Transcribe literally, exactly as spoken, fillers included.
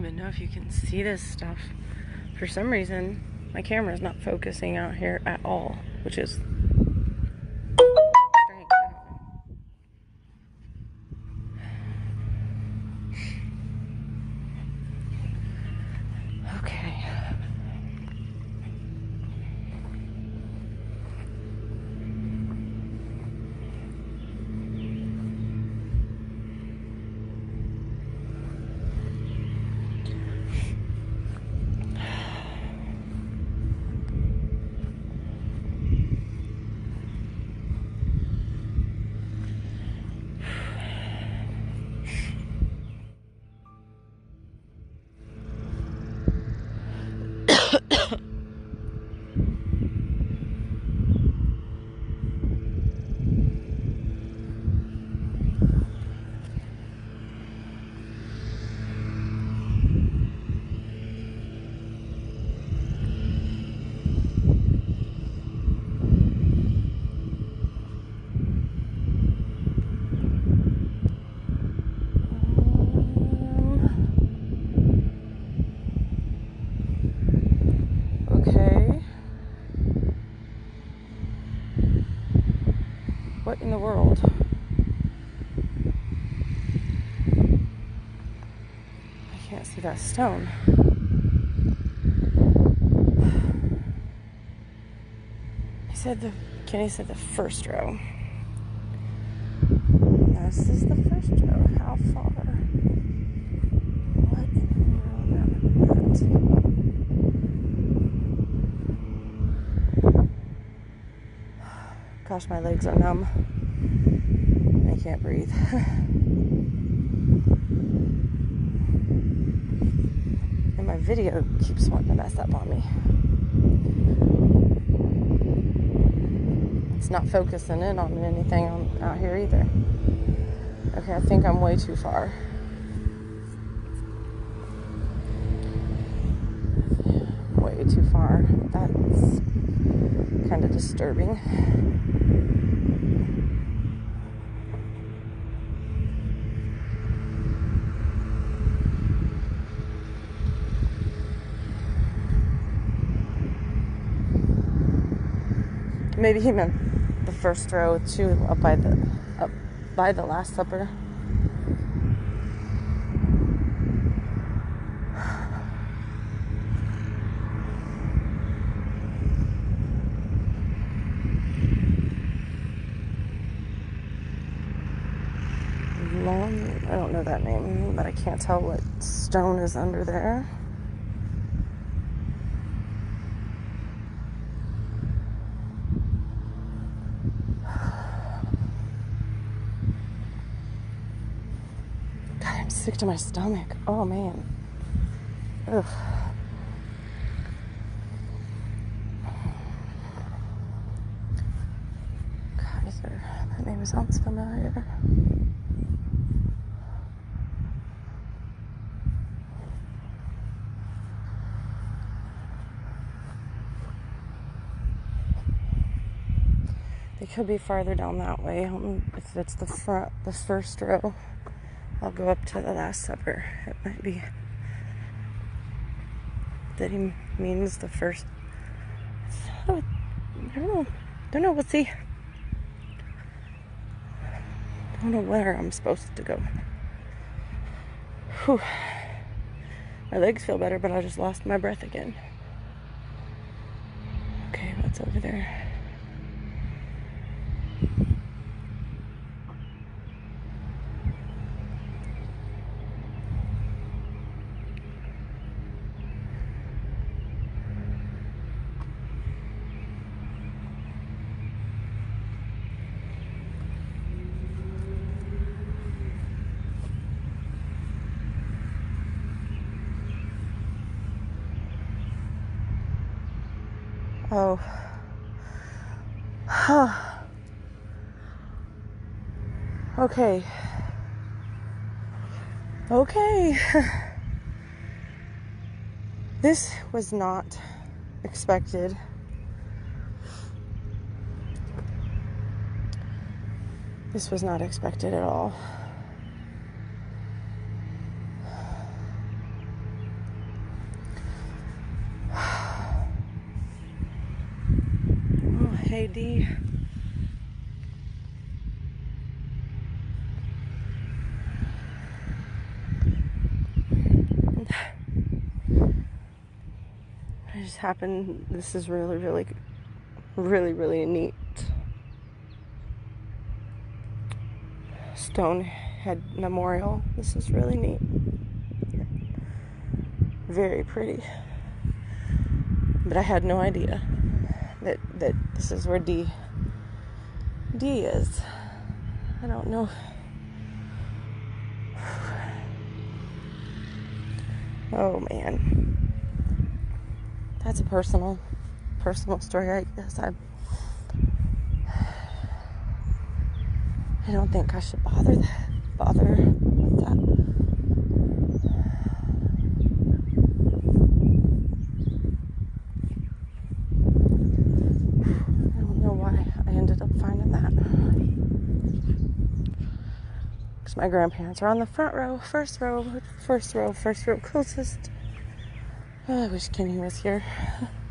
even know if you can see this stuff. For some reason, my camera is not focusing out here at all, which is strange. Okay. What in the world? I can't see that stone. He said the Kenny said the first row. This is the first row. How far? What in the world happened to that? Gosh, my legs are numb. I can't breathe. And my video keeps wanting to mess up on me. It's not focusing in on anything on, out here either. Okay, I think I'm way too far. Way too far. That's kind of disturbing. Maybe he meant the first row too, up by the up by the Last Supper. Long, I don't know that name, but I can't tell what stone is under there. God, I'm sick to my stomach. Oh man. Ugh. God, is there, that name sounds familiar. They could be farther down that way. Um, if it's the front, the first row, I'll go up to the Last Supper. It might be that he means the first. I don't know. Don't know. We'll see. Don't know where I'm supposed to go. Whew. My legs feel better, but I just lost my breath again. Okay, what's over there? Oh. Okay. Okay. This was not expected. This was not expected at all. Hey, D. I just happened, this is really, really, really, really neat. Stonehead Memorial. This is really neat. Very pretty. But I had no idea that, that this is where D, D is. I don't know. Oh, man. That's a personal, personal story, I guess. I, I don't think I should bother that, bother with that. I don't know why I ended up finding that. Because my grandparents are on the front row, first row, first row, first row, closest. Oh, I wish Kenny was here.